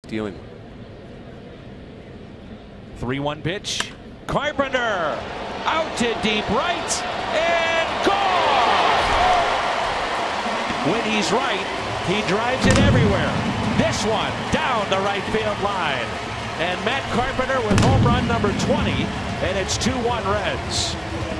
dealing. 3-1 pitch. Carpenter out to deep right and gone. When he's right, he drives it everywhere. This one down the right field line. And Matt Carpenter with home run number 20, and it's 2-1 Reds.